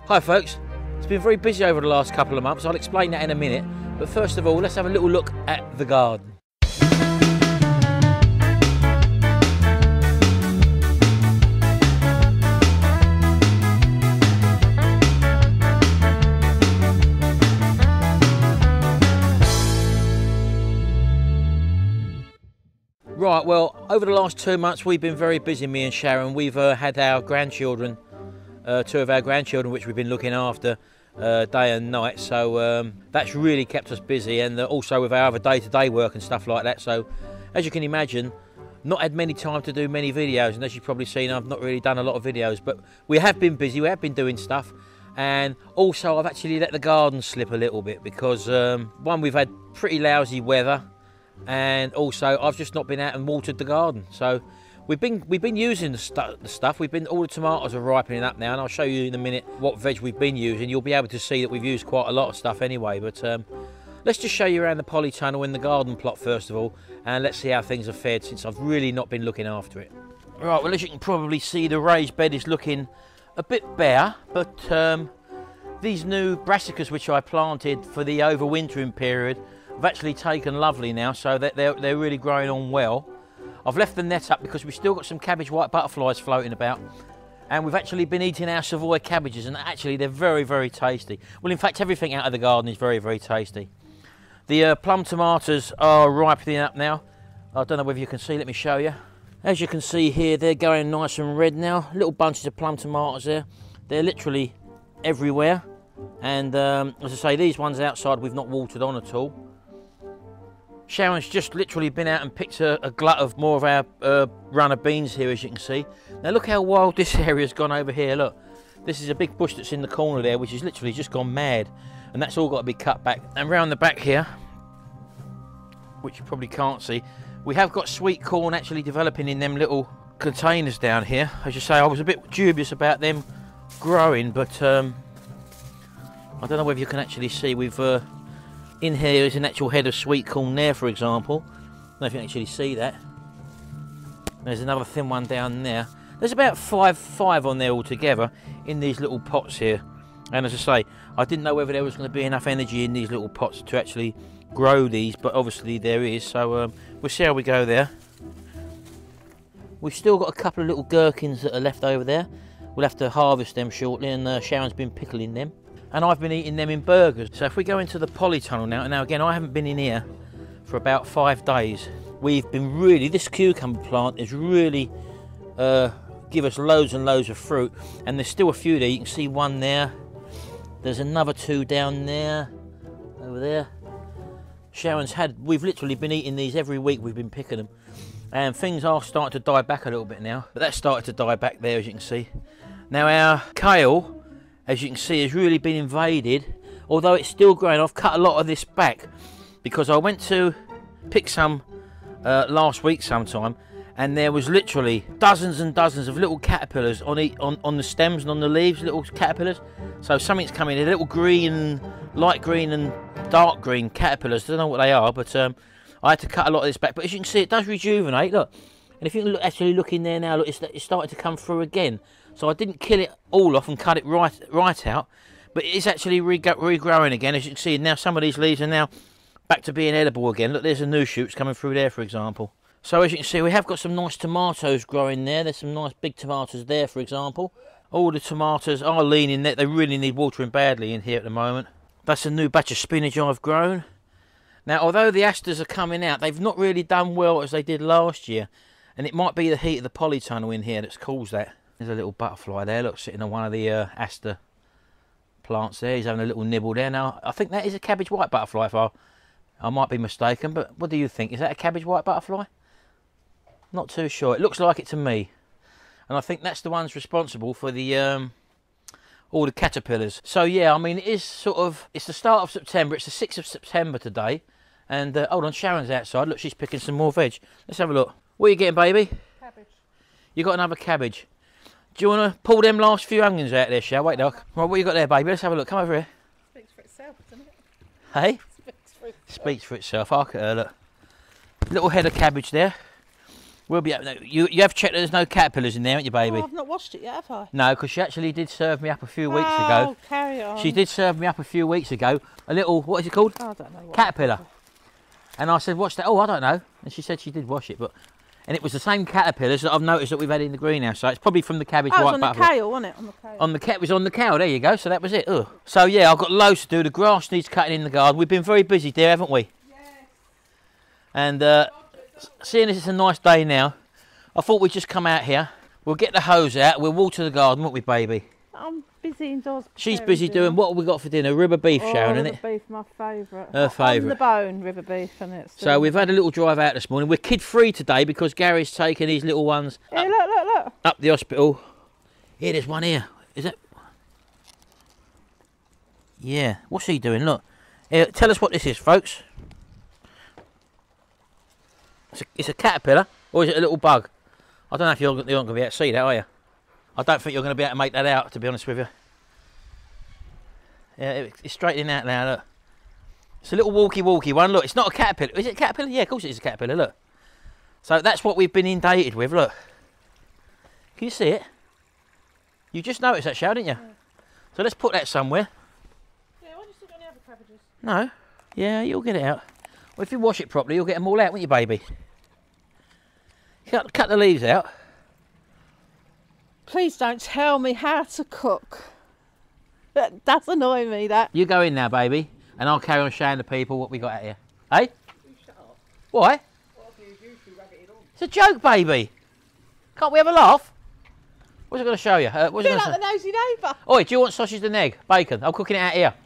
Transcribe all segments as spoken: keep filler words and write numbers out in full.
Hi folks, it's been very busy over the last couple of months. I'll explain that in a minute, but first of all let's have a little look at the garden. Right, well, over the last two months we've been very busy, me and Sharon. We've uh, had our grandchildren, uh, two of our grandchildren, which we've been looking after uh, day and night. So um, that's really kept us busy, and uh, also with our other day-to-day work and stuff like that. So, as you can imagine, not had many time to do many videos, and as you've probably seen, I've not really done a lot of videos. But we have been busy, we have been doing stuff, and also I've actually let the garden slip a little bit because, um, one, we've had pretty lousy weather, and also I've just not been out and watered the garden. So we've been we've been using the, stu the stuff. We've been all the tomatoes are ripening up now, and I'll show you in a minute what veg we've been using. You'll be able to see that we've used quite a lot of stuff anyway. But um, let's just show you around the polytunnel in the garden plot first of all, and let's see how things have fared since I've really not been looking after it. Right, well, as you can probably see, the raised bed is looking a bit bare, but um, these new brassicas which I planted for the overwintering period have actually taken lovely now, so that they're, they're really growing on well. I've left the net up because we've still got some cabbage white butterflies floating about, and we've actually been eating our Savoy cabbages, and actually they're very, very tasty. Well, in fact, everything out of the garden is very, very tasty. The uh, plum tomatoes are ripening up now. I don't know whether you can see, let me show you. As you can see here, they're going nice and red now. Little bunches of plum tomatoes there. They're literally everywhere. And um, as I say, these ones outside we've not watered on at all. Sharon's just literally been out and picked a, a glut of more of our uh, runner beans here, as you can see. Now look how wild this area's gone over here, look. This is a big bush that's in the corner there, which is literally just gone mad. And that's all got to be cut back. And round the back here, which you probably can't see, we have got sweet corn actually developing in them little containers down here. As you say, I was a bit dubious about them growing, but um, I don't know whether you can actually see, we've... Uh, in here is an actual head of sweet corn there, for example. I don't know if you can actually see that. There's another thin one down there. There's about five, five on there altogether in these little pots here. And as I say, I didn't know whether there was going to be enough energy in these little pots to actually grow these, but obviously there is. So um, we'll see how we go there. We've still got a couple of little gherkins that are left over there. We'll have to harvest them shortly, and uh, Sharon's been pickling them. And I've been eating them in burgers. So if we go into the polytunnel now, and now again, I haven't been in here for about five days. We've been really, this cucumber plant is really uh, give us loads and loads of fruit. And there's still a few there. You can see one there. There's another two down there, over there. Sharon's had, we've literally been eating these every week. We've been picking them. And things are starting to die back a little bit now. But that's started to die back there, as you can see. Now our kale, as you can see, has really been invaded. Although it's still growing, I've cut a lot of this back because I went to pick some uh, last week sometime, and there was literally dozens and dozens of little caterpillars on, the, on, on the stems and on the leaves, little caterpillars. So something's coming in, little green, light green and dark green caterpillars. I don't know what they are, but um, I had to cut a lot of this back. But as you can see, it does rejuvenate, look. And if you can look, actually look in there now, look, it's, it's starting to come through again. So I didn't kill it all off and cut it right right out, but it is actually re regrowing again. As you can see, now some of these leaves are now back to being edible again. Look, there's a new shoots coming through there, for example. So as you can see, we have got some nice tomatoes growing there. There's some nice big tomatoes there, for example. All the tomatoes are leaning there. They really need watering badly in here at the moment. That's a new batch of spinach I've grown. Now, although the asters are coming out, they've not really done well as they did last year. And it might be the heat of the polytunnel in here that's caused that. There's a little butterfly there, look, sitting on one of the uh, aster plants there. He's having a little nibble there. Now, I think that is a cabbage white butterfly, if I, I might be mistaken, but what do you think? Is that a cabbage white butterfly? Not too sure. It looks like it to me. And I think that's the ones responsible for the um, all the caterpillars. So, yeah, I mean, it is sort of, it's the start of September. It's the sixth of September today. And, uh, hold on, Sharon's outside. Look, she's picking some more veg. Let's have a look. What are you getting, baby? Cabbage. You got another cabbage. Do you want to pull them last few onions out there, Shell? Wait, Doc. Right, what you got there, baby? Let's have a look. Come over here. Speaks for itself, doesn't it? Hey? Speaks for itself. Speaks for itself. I'll look. Little head of cabbage there. We'll be. You you have checked that there's no caterpillars in there, haven't you, baby? Oh, I've not washed it yet, have I? No, because she actually did serve me up a few weeks oh, ago. carry on. She did serve me up a few weeks ago. A little, what is it called? Oh, I don't know. What caterpillar. And I said, what's that? Oh, I don't know. And she said she did wash it, but and it was the same caterpillars that I've noticed that we've had in the greenhouse. So it's probably from the cabbage oh, white it was on butterfly. the kale, wasn't it? On the kale. On the cat was on the cow. There you go. So that was it. Ugh. So yeah, I've got loads to do. The grass needs cutting in the garden. We've been very busy, dear, haven't we? Yes. And uh, seeing as it's a nice day now, I thought we'd just come out here. We'll get the hose out. We'll water the garden, won't we, baby? I'm busy indoors. She's busy dinner. doing what have we got for dinner? Ribber beef, oh, Sharon, ribber isn't it? beef, my favourite. Her favourite. On the bone, ribber beef, and it's. So we've had a little drive out this morning. We're kid free today because Gary's taken his little ones Here, up, look, look, look. up the hospital. Here, there's one here. Is it? Yeah. What's he doing? Look. Here, tell us what this is, folks. It's a, it's a caterpillar, or is it a little bug? I don't know if you're, you're not going to be able to see that, are you? I don't think you're going to be able to make that out, to be honest with you. Yeah, it, it's straightening out now, look. It's a little walkie-walkie one, look. It's not a caterpillar. Is it a caterpillar? Yeah, of course it is a caterpillar, look. So that's what we've been inundated with, look. Can you see it? You just noticed that, Sharon, didn't you? Yeah. So let's put that somewhere. Yeah, why do you still got any other cabbages? No. Yeah, you'll get it out. Well, if you wash it properly, you'll get them all out, won't you, baby? Cut, cut the leaves out. Please don't tell me how to cook. That does annoy me, that. You go in now, baby, and I'll carry on showing the people what we got out here. Hey? You shut up. Why? It's a joke, baby. Can't we have a laugh? What's it going to show you? Uh, what's Feel it like gonna the nosy neighbour. Oi, do you want sausage and egg? Bacon? I'm cooking it out here.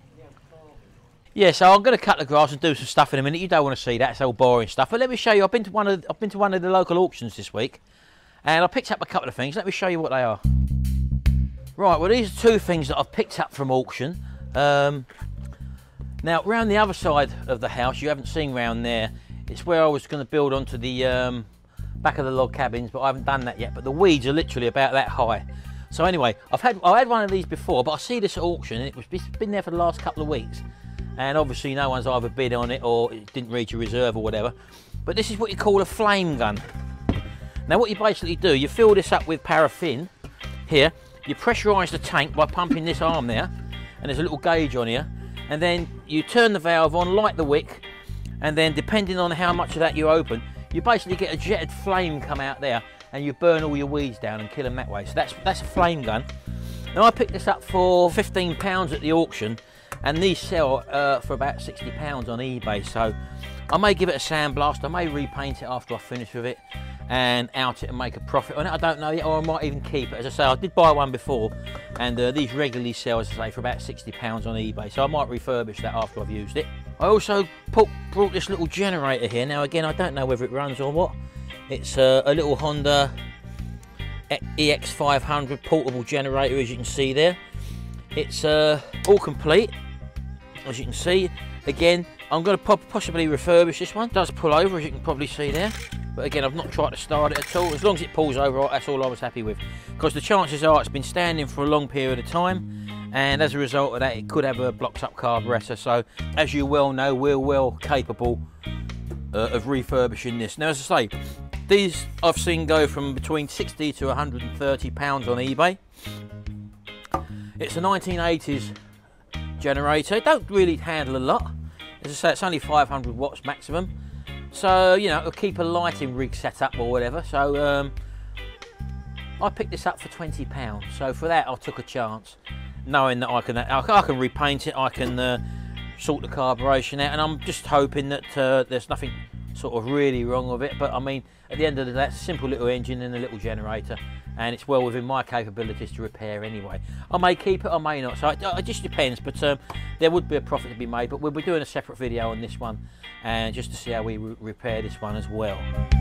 Yeah, so I'm going to cut the grass and do some stuff in a minute. You don't want to see that; it's all boring stuff. But let me show you. I've been to one of I've been to one of the local auctions this week, and I picked up a couple of things. Let me show you what they are. Right, well, these are two things that I've picked up from auction. Um, now, round the other side of the house, you haven't seen round there. It's where I was going to build onto the um, back of the log cabins, but I haven't done that yet. But the weeds are literally about that high. So anyway, I've had I had one of these before, but I see this at auction, and it was it's been there for the last couple of weeks. And obviously no one's either bid on it or it didn't reach a reserve or whatever. But this is what you call a flame gun. Now what you basically do, you fill this up with paraffin here, you pressurise the tank by pumping this arm there, and there's a little gauge on here, and then you turn the valve on, light the wick, and then depending on how much of that you open, you basically get a jetted flame come out there, and you burn all your weeds down and kill them that way. So that's, that's a flame gun. Now I picked this up for fifteen pounds at the auction, and these sell uh, for about sixty pounds on eBay, so I may give it a sandblast, I may repaint it after I finish with it and out it and make a profit on it, I don't know yet, or I might even keep it. As I say, I did buy one before, and uh, these regularly sell, as I say, for about sixty pounds on eBay, so I might refurbish that after I've used it. I also put, brought this little generator here. Now again, I don't know whether it runs or what. It's uh, a little Honda E X five hundred portable generator, as you can see there. It's uh, all complete. As you can see, again, I'm going to possibly refurbish this one. It does pull over, as you can probably see there. But again, I've not tried to start it at all. As long as it pulls over, that's all I was happy with. Because the chances are it's been standing for a long period of time. And as a result of that, it could have a blocked up carburettor. So, as you well know, we're well capable uh, of refurbishing this. Now, as I say, these I've seen go from between sixty to one hundred and thirty pounds on eBay. It's a nineteen eighties generator. It don't really handle a lot. As I say, it's only five hundred watts maximum, so you know it'll keep a lighting rig set up or whatever. So um, I picked this up for twenty pounds, so for that I took a chance, knowing that I can I can repaint it, I can uh, sort the carburation out, and I'm just hoping that uh, there's nothing sort of really wrong with it. But I mean, at the end of the day, it's a simple little engine and a little generator, and it's well within my capabilities to repair anyway. I may keep it, I may not, so it, it just depends. But um, there would be a profit to be made, but we'll be doing a separate video on this one, and just to see how we re repair this one as well.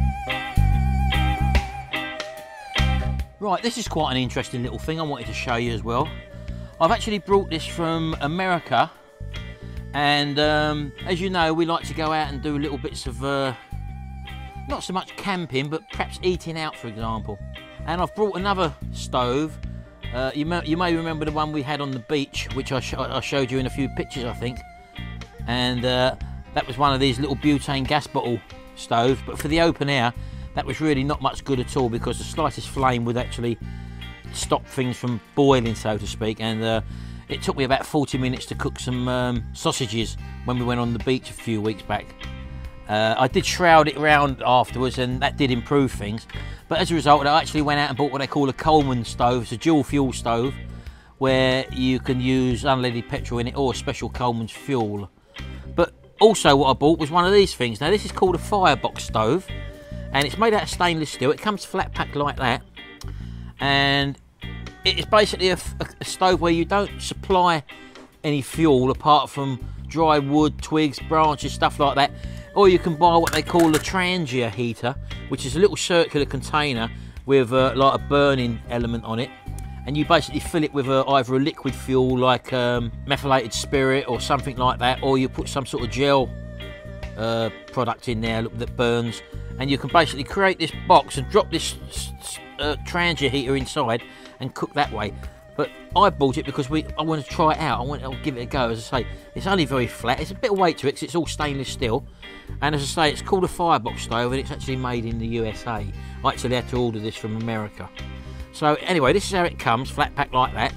Right, this is quite an interesting little thing I wanted to show you as well. I've actually brought this from America, and um, as you know, we like to go out and do little bits of uh, not so much camping, but perhaps eating out, for example. And I've brought another stove. Uh, you, may, you may remember the one we had on the beach, which I, sh I showed you in a few pictures, I think. And uh, that was one of these little butane gas bottle stoves. But for the open air, that was really not much good at all, because the slightest flame would actually stop things from boiling, so to speak. And uh, it took me about forty minutes to cook some um, sausages when we went on the beach a few weeks back. Uh, I did shroud it around afterwards, and that did improve things. But as a result, I actually went out and bought what they call a Coleman stove. It's a dual fuel stove where you can use unleaded petrol in it or special Coleman's fuel. But also what I bought was one of these things. Now this is called a Firebox stove, and it's made out of stainless steel. It comes flat packed like that, and it's basically a, a stove where you don't supply any fuel apart from dry wood, twigs, branches, stuff like that. Or you can buy what they call a Trangia heater, which is a little circular container with uh, like a burning element on it, and you basically fill it with a, either a liquid fuel like um, methylated spirit or something like that, or you put some sort of gel uh, product in there that burns, and you can basically create this box and drop this uh, Trangia heater inside and cook that way. But I bought it because we I want to try it out. I want to give it a go. As I say, it's only very flat. It's a bit of weight to it because it's all stainless steel. And as I say, it's called a Firebox stove, and it's actually made in the U S A. I actually had to order this from America. So anyway, this is how it comes, flat pack like that.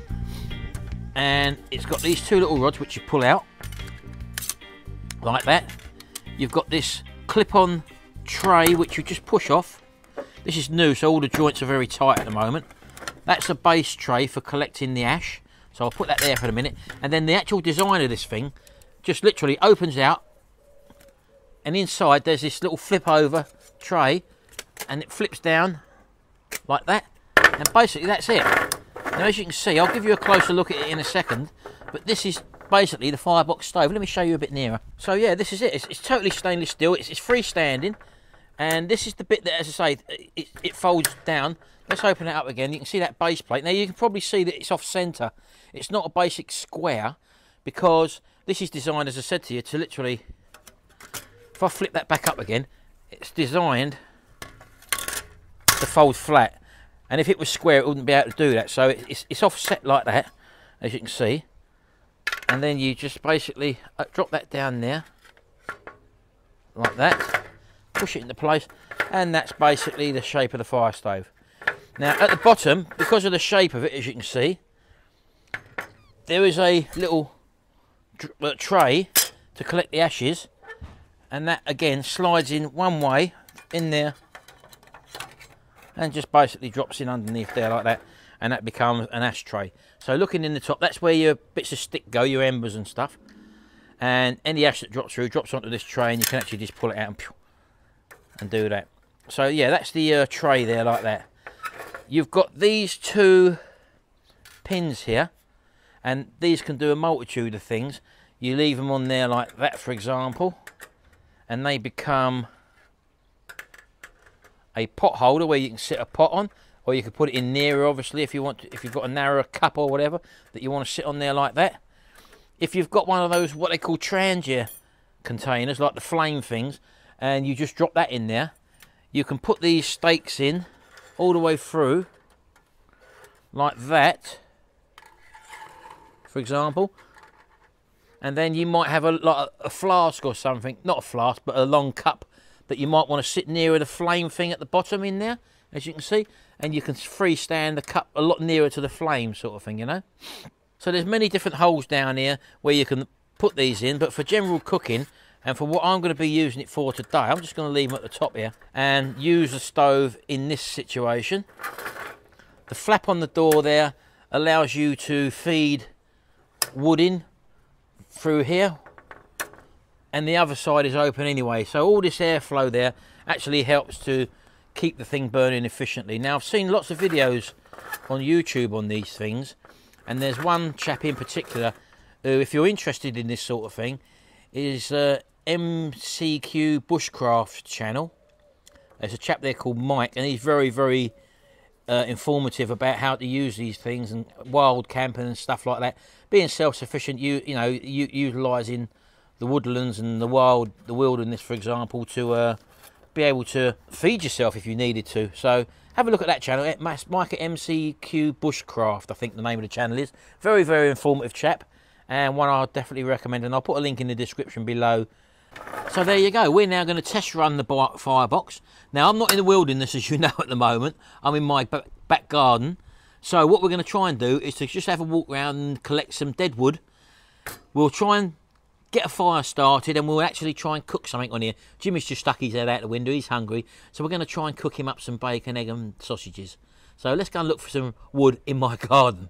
And it's got these two little rods which you pull out like that. You've got this clip-on tray which you just push off. This is new, so all the joints are very tight at the moment. That's a base tray for collecting the ash, so I'll put that there for a minute. And then the actual design of this thing just literally opens out, and inside there's this little flip over tray, and it flips down like that, and basically that's it. Now as you can see, I'll give you a closer look at it in a second, but this is basically the Firebox stove. Let me show you a bit nearer. So yeah, this is it. It's, it's totally stainless steel. It's, it's freestanding, and this is the bit that, as I say, it, it folds down. Let's open it up again. You can see that base plate. Now you can probably see that it's off centre. It's not a basic square, because this is designed, as I said to you, to literally, if I flip that back up again, it's designed to fold flat. And if it was square, it wouldn't be able to do that. So it's, it's offset like that, as you can see. And then you just basically drop that down there, like that. Push it into place, and that's basically the shape of the fire stove. Now at the bottom, because of the shape of it, as you can see, there is a little tray to collect the ashes, and that again slides in one way in there and just basically drops in underneath there like that, and that becomes an ashtray. So looking in the top, that's where your bits of stick go, your embers and stuff, and any ash that drops through drops onto this tray, and you can actually just pull it out and, and do that. So yeah, that's the uh, tray there like that. You've got these two pins here, and these can do a multitude of things. You leave them on there like that, for example, and they become a pot holder where you can sit a pot on, or you can put it in nearer, obviously, if you want to, if you've got a narrower cup or whatever that you want to sit on there like that. If you've got one of those what they call Trangia containers, like the flame things, and you just drop that in there, you can put these stakes in all the way through like that, for example, and then you might have a, like a flask or something, not a flask but a long cup that you might want to sit nearer the flame thing at the bottom in there, as you can see, and you can freestand the cup a lot nearer to the flame sort of thing, you know. So there's many different holes down here where you can put these in, but for general cooking and for what I'm going to be using it for today, I'm just going to leave them at the top here and use the stove in this situation. The flap on the door there allows you to feed wood in through here, and the other side is open anyway. So all this airflow there actually helps to keep the thing burning efficiently. Now I've seen lots of videos on YouTube on these things, and there's one chap in particular who, if you're interested in this sort of thing, is uh, M C Q Bushcraft channel. There's a chap there called Mike, and he's very, very uh, informative about how to use these things and wild camping and stuff like that. Being self-sufficient, you you know, you, utilising the woodlands and the wild, the wilderness, for example, to uh, be able to feed yourself if you needed to. So have a look at that channel, Mike at M C Q Bushcraft, I think the name of the channel is. Very, very informative chap, and one I'll definitely recommend, and I'll put a link in the description below So there you go. We're now going to test run the firebox. Now, I'm not in the wilderness, as you know, at the moment. I'm in my back garden. So what we're going to try and do is to just have a walk around and collect some dead wood. We'll try and get a fire started, and we'll actually try and cook something on here. Jimmy's just stuck his head out the window. He's hungry. So we're going to try and cook him up some bacon, egg and sausages. So let's go and look for some wood in my garden.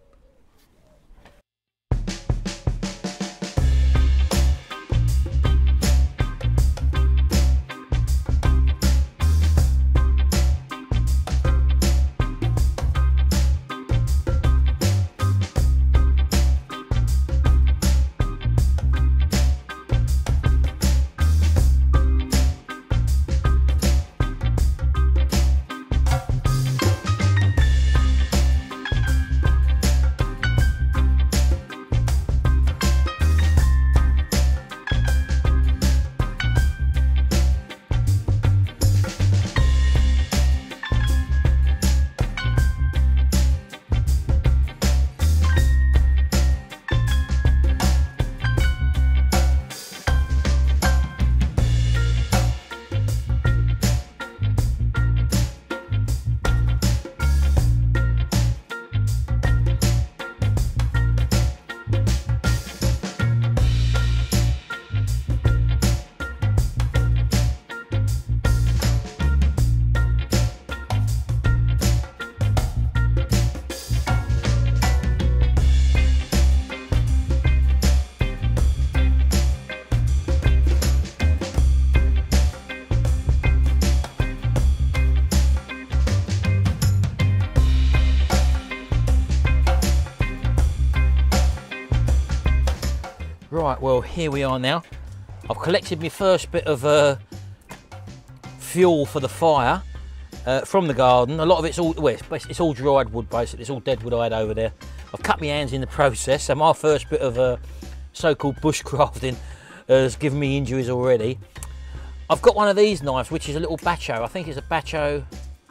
Right, well, here we are now. I've collected my first bit of uh, fuel for the fire uh, from the garden. A lot of it's all, well, it's, it's all dried wood basically. It's all dead wood I had over there. I've cut my hands in the process, so my first bit of uh, so-called bushcrafting has given me injuries already. I've got one of these knives, which is a little bacho. I think it's a bacho,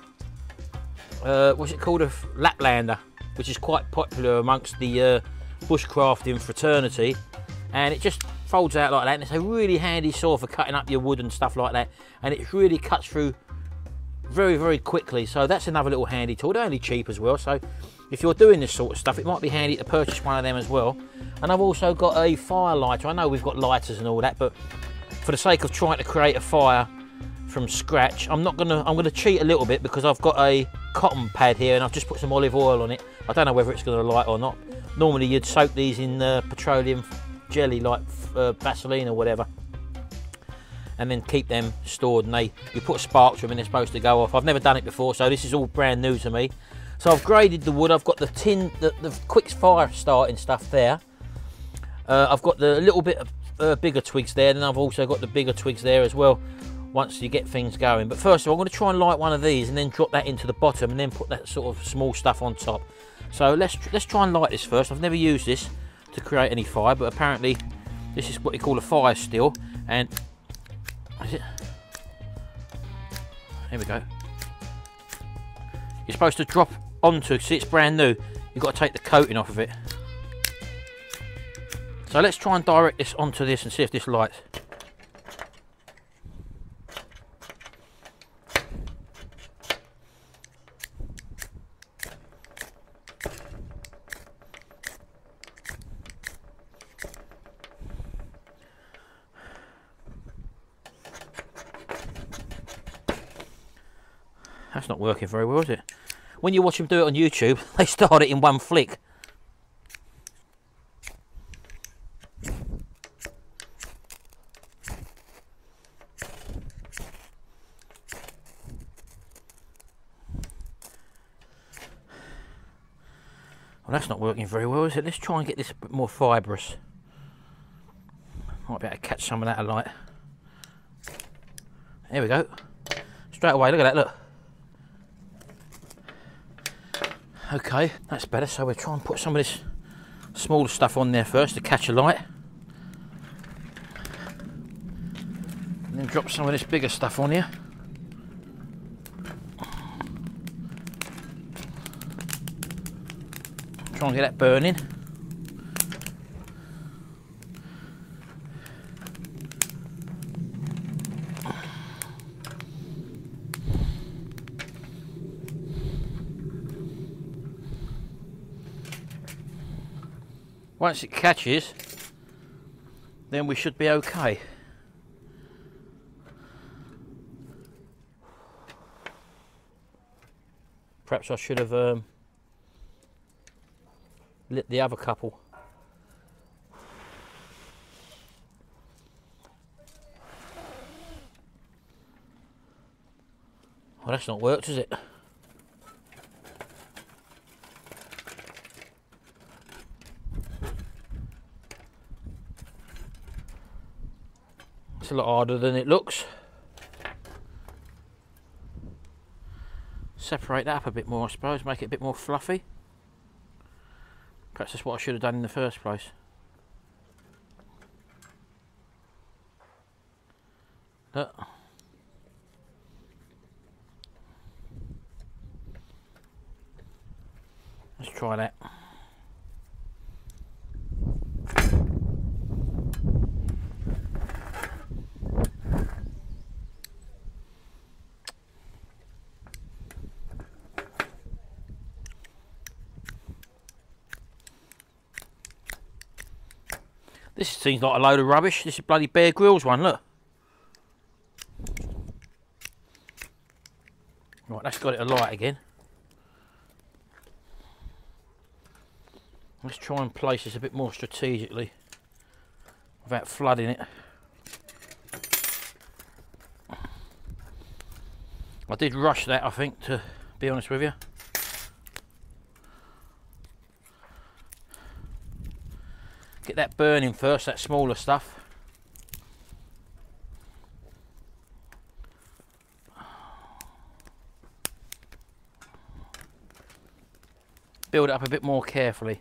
uh, what's it called, a Laplander, which is quite popular amongst the uh, bushcrafting fraternity. And it just folds out like that, and it's a really handy saw for cutting up your wood and stuff like that, and it really cuts through very, very quickly. So that's another little handy tool. They're only cheap as well, so if you're doing this sort of stuff, it might be handy to purchase one of them as well. And I've also got a fire lighter. I know we've got lighters and all that, but for the sake of trying to create a fire from scratch, I'm not gonna I'm gonna cheat a little bit, because I've got a cotton pad here and I've just put some olive oil on it. I don't know whether it's gonna light or not. Normally you'd soak these in uh, petroleum jelly, like uh, Vaseline or whatever, and then keep them stored, and they you put a spark to them and they're supposed to go off. I've never done it before, so this is all brand new to me. So I've graded the wood. I've got the tin, the, the quick fire starting stuff there. uh, I've got the little bit of uh, bigger twigs there, and I've also got the bigger twigs there as well once you get things going. But first of all, I'm going to try and light one of these and then drop that into the bottom and then put that sort of small stuff on top. So let's let's try and light this first. I've never used this to create any fire, but apparently this is what they call a fire still. And is it? Here we go. You're supposed to drop onto, see it's brand new, you've got to take the coating off of it. So let's try and direct this onto this and see if this lights. That's not working very well, is it? When you watch them do it on YouTube, they start it in one flick. Well, that's not working very well, is it? Let's try and get this a bit more fibrous. Might be able to catch some of that light. There we go. Straight away, look at that, look. Okay, that's better. So we'll try and put some of this smaller stuff on there first to catch a light. And then drop some of this bigger stuff on here. Try and get that burning. Once it catches, then we should be okay. Perhaps I should have um, lit the other couple. Well, that's not worked, has it? It's a lot harder than it looks. Separate that up a bit more, I suppose, make it a bit more fluffy. Perhaps that's what I should have done in the first place. Look. Let's try that. This seems like a load of rubbish. This is bloody Bear Grylls one, look. Right, that's got it alight again. Let's try and place this a bit more strategically without flooding it. I did rush that, I think, to be honest with you. Get that burning first, that smaller stuff. Build it up a bit more carefully.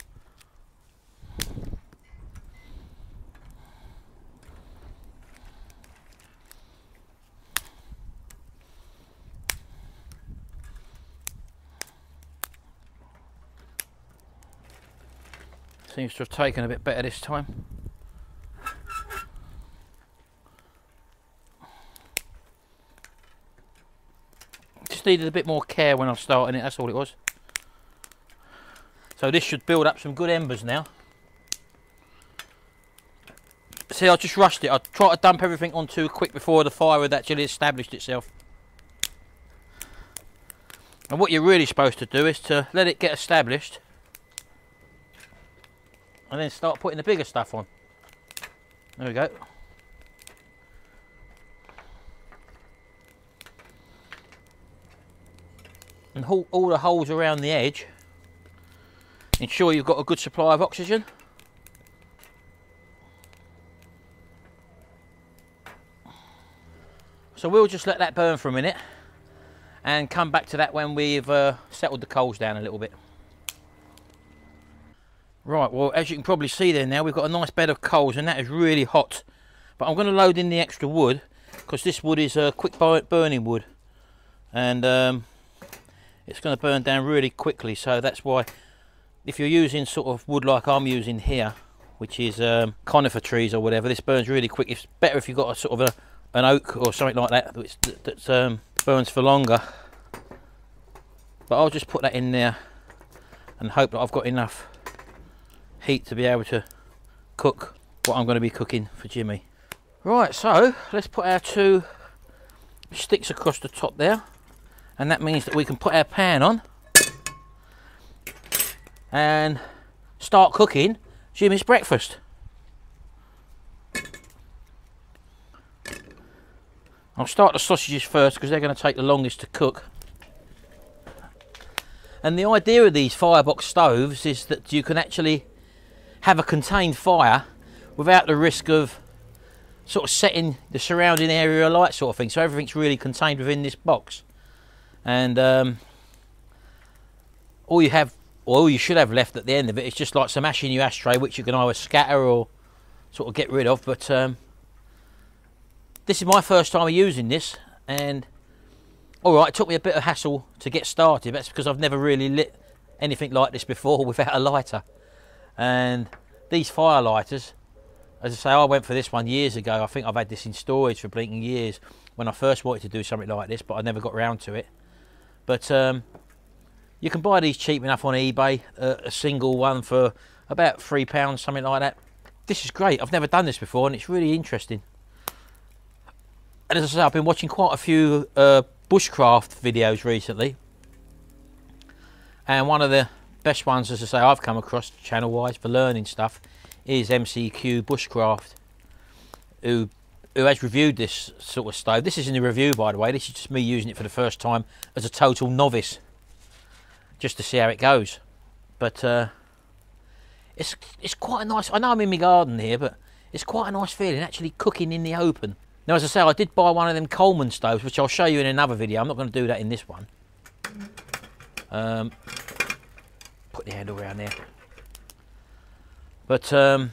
Seems to have taken a bit better this time. Just needed a bit more care when I was starting it, that's all it was. So this should build up some good embers now. See, I just rushed it. I tried to dump everything on too quick before the fire had actually established itself. And what you're really supposed to do is to let it get established and then start putting the bigger stuff on. There we go. And all, all the holes around the edge, ensure you've got a good supply of oxygen. So we'll just let that burn for a minute and come back to that when we've uh, settled the coals down a little bit. Right, well, as you can probably see there now, we've got a nice bed of coals and that is really hot. But I'm going to load in the extra wood because this wood is uh, quick burning wood. And um, it's going to burn down really quickly, so that's why if you're using sort of wood like I'm using here, which is um, conifer trees or whatever, this burns really quick. It's better if you've got a sort of a, an oak or something like that which that, that um, burns for longer. But I'll just put that in there and hope that I've got enough heat to be able to cook what I'm going to be cooking for Jimmy. Right, so let's put our two sticks across the top there, and that means that we can put our pan on and start cooking Jimmy's breakfast. I'll start the sausages first because they're going to take the longest to cook. And the idea of these firebox stoves is that you can actually have a contained fire without the risk of sort of setting the surrounding area alight sort of thing. So everything's really contained within this box. And um, all you have, or all you should have left at the end of it is just like some ash in your ashtray, which you can either scatter or sort of get rid of. But um, this is my first time using this, and alright, it took me a bit of hassle to get started. That's because I've never really lit anything like this before without a lighter. And these fire lighters, as I say, I went for this one years ago. I think I've had this in storage for blinking years when I first wanted to do something like this, but I never got around to it. But um, you can buy these cheap enough on eBay, uh, a single one for about three pounds, something like that. This is great. I've never done this before, and it's really interesting. And as I say, I've been watching quite a few uh, bushcraft videos recently, and one of the best ones, as I say, I've come across channel-wise for learning stuff is M C Q Bushcraft, who who has reviewed this sort of stove. This isn't a review, by the way. This is just me using it for the first time as a total novice, just to see how it goes. But uh, it's it's quite a nice. I know I'm in my garden here, but it's quite a nice feeling actually cooking in the open. Now, as I say, I did buy one of them Coleman stoves, which I'll show you in another video. I'm not going to do that in this one. Um, put the handle around there. But um,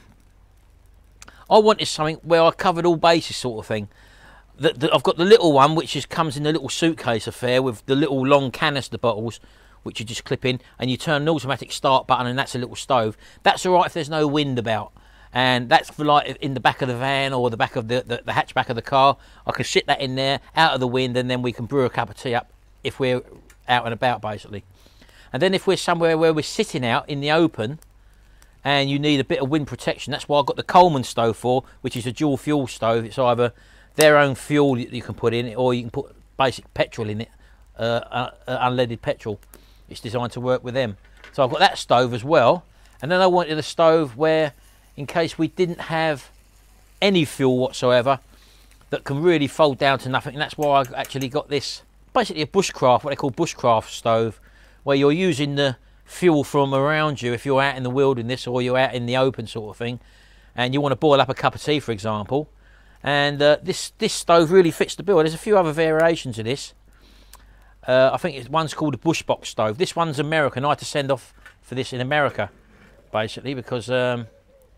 I wanted something where I covered all bases, sort of thing. The, the, I've got the little one, which is comes in the little suitcase affair with the little long canister bottles, which you just clip in, and you turn an automatic start button, and that's a little stove. That's all right if there's no wind about. And that's for like in the back of the van or the back of the, the, the hatchback of the car. I can sit that in there, out of the wind, and then we can brew a cup of tea up if we're out and about, basically. And then if we're somewhere where we're sitting out in the open and you need a bit of wind protection, that's why I've got the Coleman stove for, which is a dual fuel stove. It's either their own fuel that you can put in it, or you can put basic petrol in it, uh, uh, unleaded petrol. It's designed to work with them. So I've got that stove as well. And then I wanted a stove where, in case we didn't have any fuel whatsoever, that can really fold down to nothing. And that's why I actually got this, basically a bushcraft, what they call bushcraft stove, where you're using the fuel from around you if you're out in the wilderness or you're out in the open sort of thing, and you want to boil up a cup of tea, for example. And uh, this this stove really fits the bill. There's a few other variations of this. Uh, I think it's, one's called a Bushbox stove. This one's American. I had to send off for this in America, basically, because um,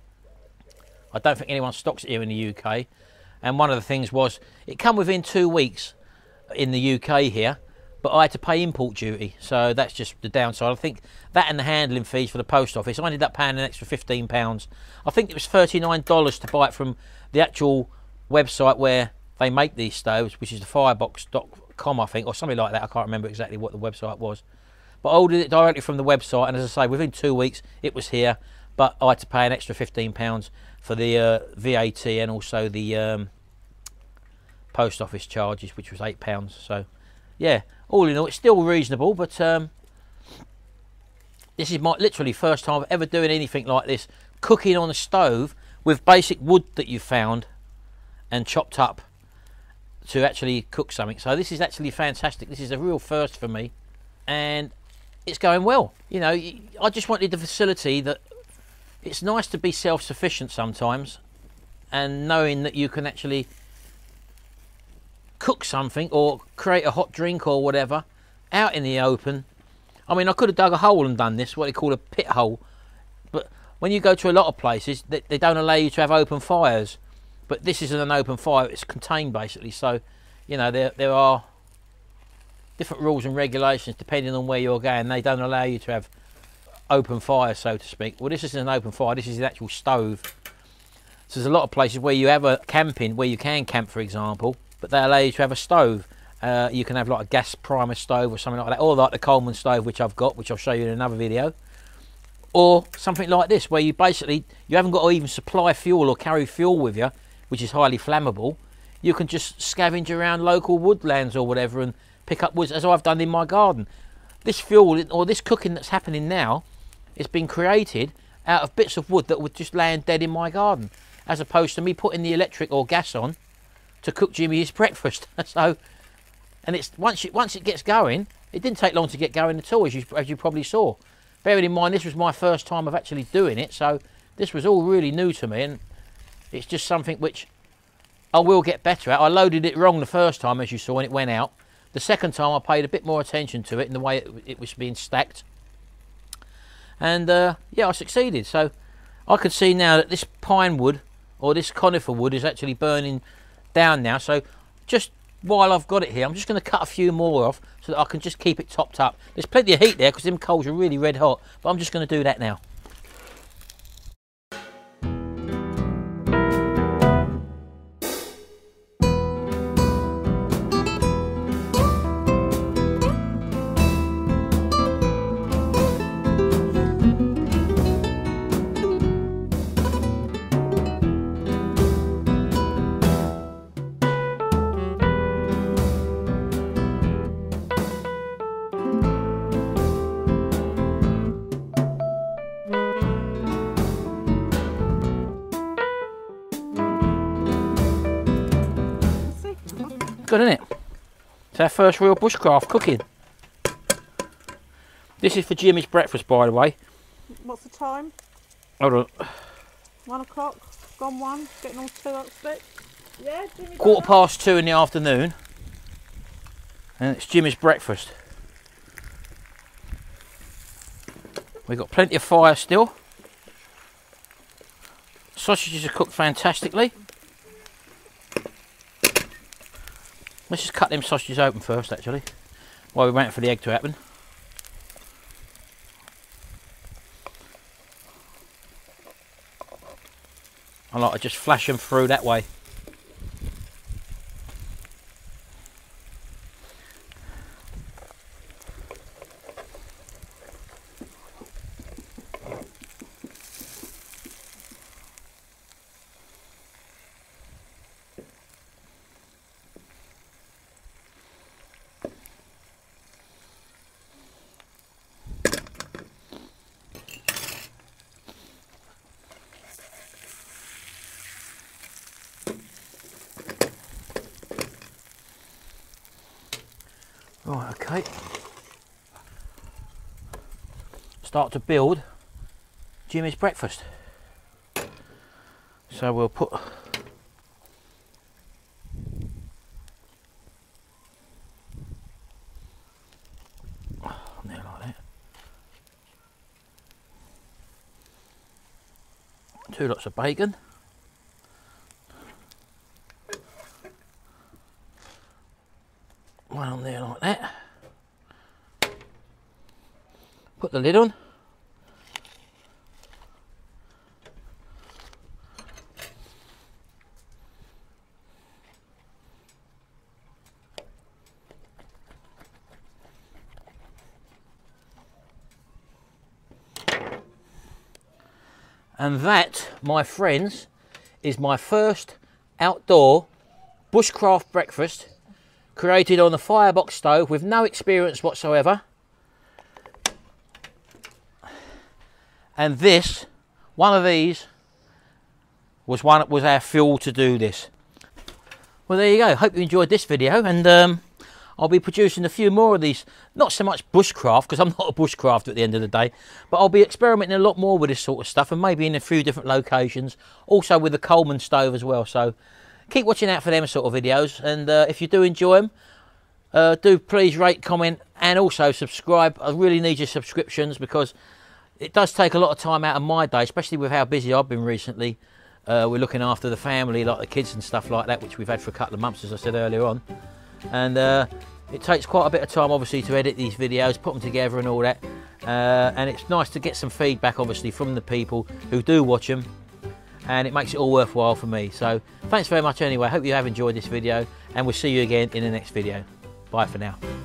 I don't think anyone stocks it here in the U K. And one of the things was, it come within two weeks in the U K here, but I had to pay import duty. So that's just the downside. I think that and the handling fees for the post office, I ended up paying an extra fifteen pounds. I think it was thirty-nine dollars to buy it from the actual website where they make these stoves, which is the firebox dot com, I think, or something like that. I can't remember exactly what the website was. But I ordered it directly from the website, and as I say, within two weeks it was here, but I had to pay an extra fifteen pounds for the uh, V A T and also the um, post office charges, which was eight pounds. So yeah, all in all, it's still reasonable, but um, this is my literally first time ever doing anything like this, cooking on a stove with basic wood that you found and chopped up to actually cook something. So this is actually fantastic. This is a real first for me, and it's going well. You know, I just wanted the facility that it's nice to be self-sufficient sometimes, and knowing that you can actually cook something or create a hot drink or whatever out in the open. I mean, I could have dug a hole and done this, what they call a pit hole, but when you go to a lot of places, they, they don't allow you to have open fires. But this isn't an open fire, it's contained basically. So, you know, there, there are different rules and regulations depending on where you're going. They don't allow you to have open fire, so to speak. Well, this isn't an open fire, this is an actual stove. So there's a lot of places where you have a camping, where you can camp, for example, but they allow you to have a stove. Uh, you can have like a gas primer stove or something like that, or like the Coleman stove, which I've got, which I'll show you in another video. Or something like this, where you basically, you haven't got to even supply fuel or carry fuel with you, which is highly flammable. You can just scavenge around local woodlands or whatever and pick up woods, as I've done in my garden. This fuel, or this cooking that's happening now, it's been created out of bits of wood that would just laying dead in my garden, as opposed to me putting the electric or gas on to cook Jimmy his breakfast. So, and it's once it once it gets going, it didn't take long to get going at all, as you as you probably saw. Bearing in mind, this was my first time of actually doing it, so this was all really new to me, and it's just something which I will get better at. I loaded it wrong the first time, as you saw, and it went out. The second time I paid a bit more attention to it and the way it, it was being stacked. And uh, yeah, I succeeded. So I can see now that this pine wood, or this conifer wood, is actually burning down now. So just while I've got it here, I'm just going to cut a few more off so that I can just keep it topped up. There's plenty of heat there because them coals are really red hot, but I'm just going to do that now. Good, isn't it? It's our first real bushcraft cooking. This is for Jimmy's breakfast, by the way. What's the time? Hold on. One o'clock. Gone one. Getting all two up split. Yeah, Jimmy. Quarter past two in the afternoon. And it's Jimmy's breakfast. We've got plenty of fire still. Sausages are cooked fantastically. Let's just cut them sausages open first, actually, while we're waiting for the egg to happen. I like to just flash them through that way. Right, okay. Start to build Jimmy's breakfast. So we'll put there like that. Two lots of bacon. One on there like that. Put the lid on. And that, my friends, is my first outdoor bushcraft breakfast, created on a firebox stove with no experience whatsoever. And this, one of these, was one was our fuel to do this. Well, there you go. Hope you enjoyed this video, and um, I'll be producing a few more of these. Not so much bushcraft, because I'm not a bushcrafter at the end of the day, but I'll be experimenting a lot more with this sort of stuff, and maybe in a few different locations. Also with the Coleman stove as well. So keep watching out for them sort of videos, and uh, if you do enjoy them, uh, do please rate, comment, and also subscribe. I really need your subscriptions, because it does take a lot of time out of my day, especially with how busy I've been recently. Uh, we're looking after the family, like the kids and stuff like that, which we've had for a couple of months, as I said earlier on. And uh, it takes quite a bit of time, obviously, to edit these videos, put them together and all that. Uh, and it's nice to get some feedback, obviously, from the people who do watch them. And it makes it all worthwhile for me. So thanks very much anyway. I hope you have enjoyed this video, and we'll see you again in the next video. Bye for now.